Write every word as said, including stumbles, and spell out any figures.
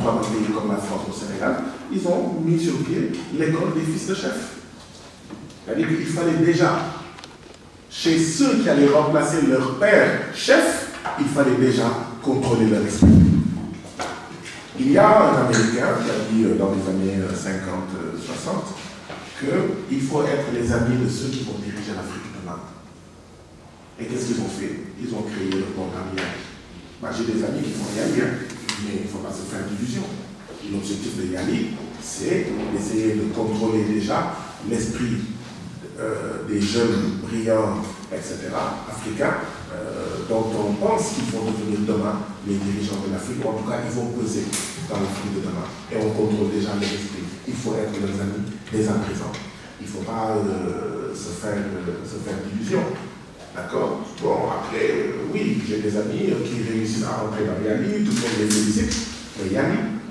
dans un pays comme la France, au Sénégal, ils ont mis sur pied l'école des fils de chefs. C'est-à-dire qu'il fallait déjà, chez ceux qui allaient remplacer leur père chef, il fallait déjà contrôler leur esprit. Il y a un Américain qui a dit dans les années cinquante soixante qu'il faut être les amis de ceux qui vont diriger l'Afrique demain. Et qu'est-ce qu'ils ont fait? Ils ont créé le programme Yali. Bah, j'ai des amis qui font Yali, hein, mais il ne faut pas se faire d'illusions. L'objectif de Yali, c'est d'essayer de contrôler déjà l'esprit euh, des jeunes brillants, et cetera, africains, euh, dont on pense qu'ils vont devenir demain les dirigeants de l'Afrique, ou en tout cas ils vont peser dans l'Afrique de demain. Et on contrôle déjà leur esprit. Il faut être leurs amis dès à présent. Il ne faut pas euh, se faire, euh, se faire d'illusions. D'accord? Bon, après, euh, oui, j'ai des amis euh, qui réussissent à rentrer dans Yali, tout le monde les félicite, mais Yali,